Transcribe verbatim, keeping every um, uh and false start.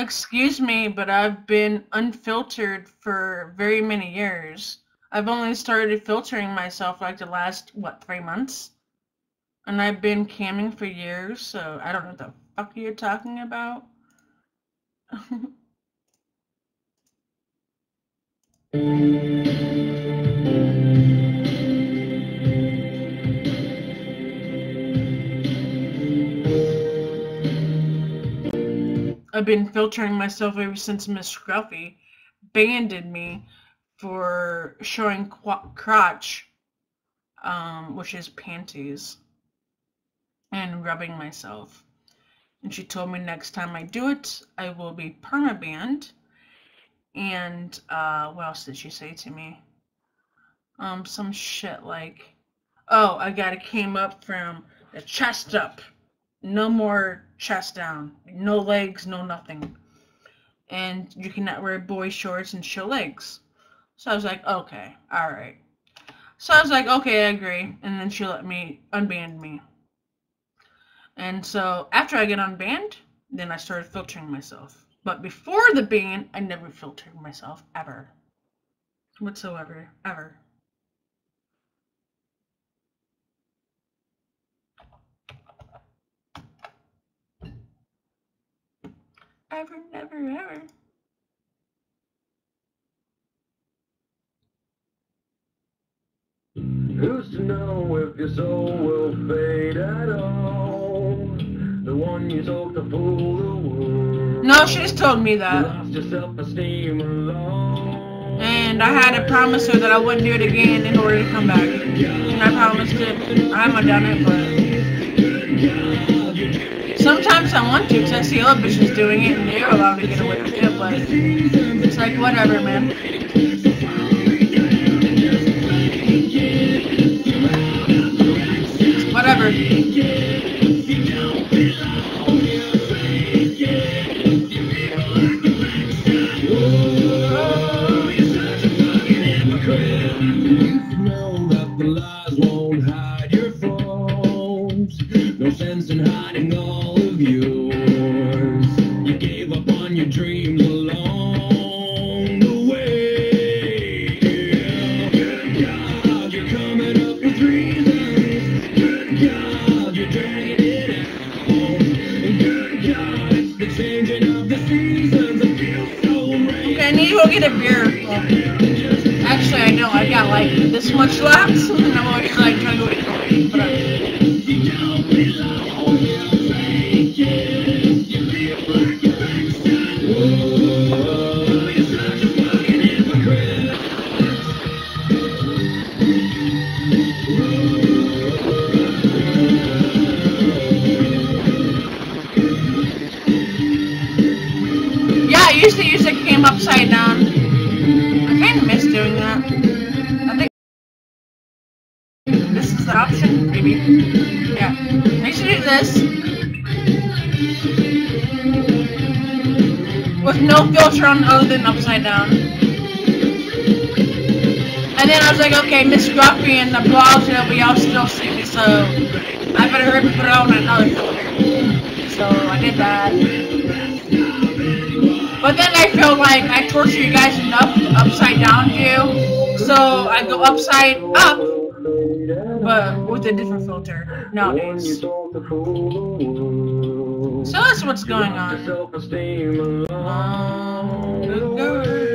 excuse me, but I've been unfiltered for very many years. I've only started filtering myself like the last, what, three months? And I've been camming for years, so I don't know what the fuck you're talking about. I've been filtering myself ever since Miss Scruffy banned me for showing crotch, um, which is panties, and rubbing myself. And she told me next time I do it, I will be perma-banned. And, uh, what else did she say to me? Um, some shit like, oh, I gotta came up from the chest up. No more chest down. No legs, no nothing. And you cannot wear boy shorts and show legs. So I was like, okay, alright. So I was like, okay, I agree. And then she let me, unbanned me. And so after I get unbanned, then I started filtering myself. But before the ban, I never filtered myself, ever. Whatsoever, ever. Ever, never, ever. Who's to know if your soul will fade at all? The one you told to fool the world. No, she just told me that. You lost your self-esteem alone. And I had to promise her that I wouldn't do it again in order to come back. And I promised it. I haven't done it, but sometimes I want to, because I see other bitches doing it and they're allowed to get away with it, but it's like, whatever, man. Whatever. No sense in hiding all of yours. You gave up on your dreams along the way. Good God, you're coming up with reasons. Good God, you're dragging it out. And good God, it's the changing of the seasons. I feel so right. Okay, I need to go get a beer. Well, actually, I know I got like this much left, and I'm always like trying to go get coffee, but I yeah, I used to use the cam upside down. I kind of miss doing that. I think this is the option, maybe. Yeah, I used to do this with no filter on other than upside down. And then I was like, okay, Miss Scruffy and the blogs and everybody else still see me, so I better hurry and put it on another filter. So I did that. But then I feel like I torture you guys enough with the upside down view, so I go upside up, but with a different filter nowadays. So that's what's going on. Um,